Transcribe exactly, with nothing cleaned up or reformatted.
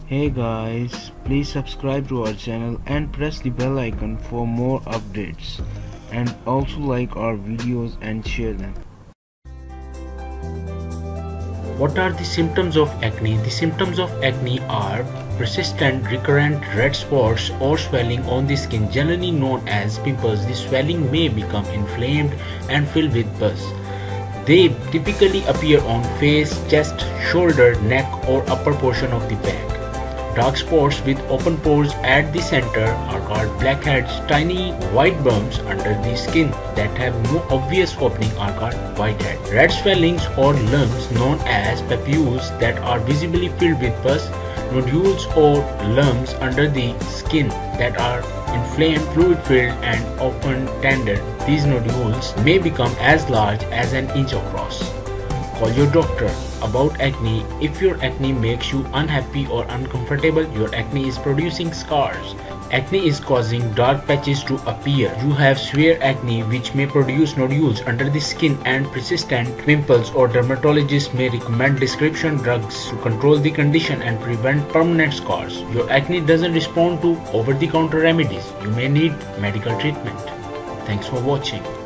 Hey guys, please subscribe to our channel and press the bell icon for more updates, and also like our videos and share them. What are the symptoms of acne? The symptoms of acne are persistent, recurrent red spots or swelling on the skin, generally known as pimples. The swelling may become inflamed and fill with pus. They typically appear on face, chest, shoulder, neck or upper portion of the back. Dark spots with open pores at the center are called blackheads. Tiny white bumps under the skin that have no obvious opening are called whiteheads. Red swellings or lumps known as papules that are visibly filled with pus. Nodules or lumps under the skin that are inflamed, fluid-filled and often tender. These nodules may become as large as an inch across. Call your doctor about acne. If your acne makes you unhappy or uncomfortable, your acne is producing scars. Acne is causing dark patches to appear. You have severe acne which may produce nodules under the skin and persistent pimples, or dermatologists may recommend prescription drugs to control the condition and prevent permanent scars. Your acne doesn't respond to over-the-counter remedies. You may need medical treatment. Thanks for watching.